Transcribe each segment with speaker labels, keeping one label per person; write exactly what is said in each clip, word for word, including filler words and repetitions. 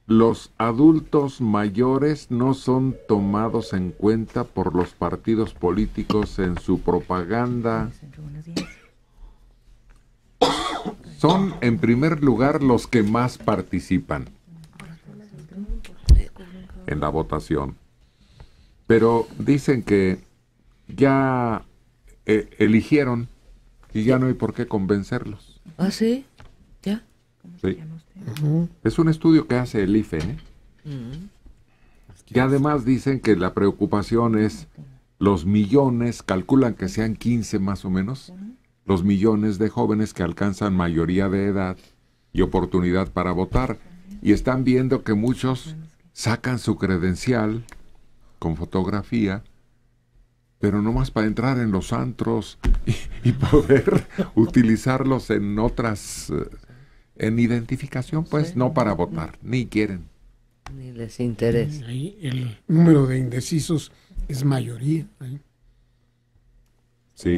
Speaker 1: los adultos mayores no son tomados en cuenta por los partidos políticos en su propaganda. Son, en primer lugar, los que más participan en la votación. Pero dicen que ya eh, eligieron y ya no hay por qué convencerlos.
Speaker 2: ¿Ah, sí? ¿Ya?
Speaker 1: Sí. Uh-huh. Es un estudio que hace el I F E, ¿eh? Uh-huh. Y además dicen que la preocupación es los millones, calculan que sean quince más o menos, los millones de jóvenes que alcanzan mayoría de edad y oportunidad para votar. Y están viendo que muchos sacan su credencial con fotografía, pero nomás para entrar en los antros y, y poder utilizarlos en otras, en identificación, pues, no para votar, ni quieren.
Speaker 2: Ni les interesa.
Speaker 3: Ahí el número de indecisos es mayoría. ¿eh?
Speaker 1: Sí.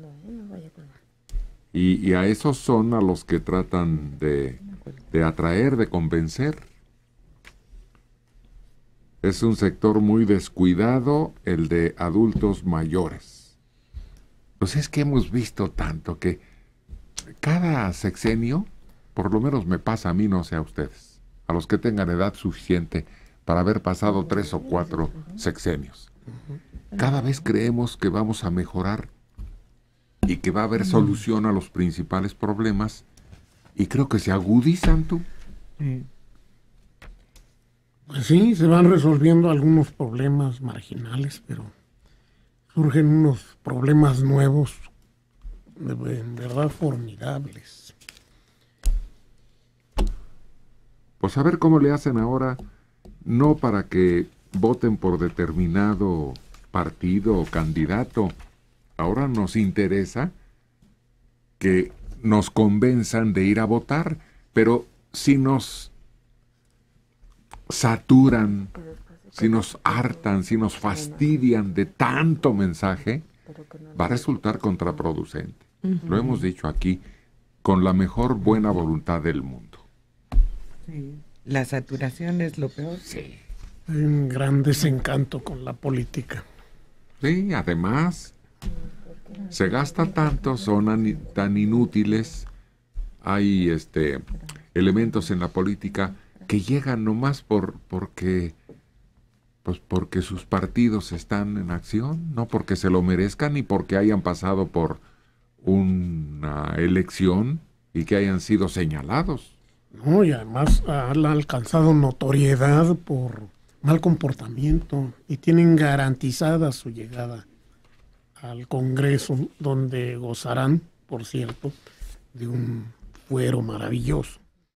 Speaker 1: Y, y a esos son a los que tratan de, de atraer, de convencer. Es un sector muy descuidado, el de adultos mayores. Pues es que hemos visto tanto que cada sexenio, por lo menos me pasa a mí, no sé a ustedes, a los que tengan edad suficiente para haber pasado tres o cuatro sexenios. Cada vez creemos que vamos a mejorar y que va a haber solución a los principales problemas, y creo que se agudizan, tú.
Speaker 3: Pues sí, se van resolviendo algunos problemas marginales, pero surgen unos problemas nuevos, de, en verdad formidables.
Speaker 1: Pues a ver cómo le hacen ahora, no para que voten por determinado partido o candidato. Ahora nos interesa que nos convenzan de ir a votar, pero si nos saturan, si nos hartan, si nos fastidian de tanto mensaje, va a resultar contraproducente. Uh-huh. Lo hemos dicho aquí, con la mejor buena voluntad del mundo.
Speaker 4: Sí. La saturación es lo peor.
Speaker 1: Sí.
Speaker 3: Hay un gran desencanto con la política.
Speaker 1: Sí, además se gasta tanto, son tan inútiles, hay este elementos en la política que llegan nomás por porque pues porque sus partidos están en acción, no porque se lo merezcan ni porque hayan pasado por una elección y que hayan sido señalados.
Speaker 3: No, y además han alcanzado notoriedad por mal comportamiento y tienen garantizada su llegada al Congreso, donde gozarán, por cierto, de un fuero maravilloso.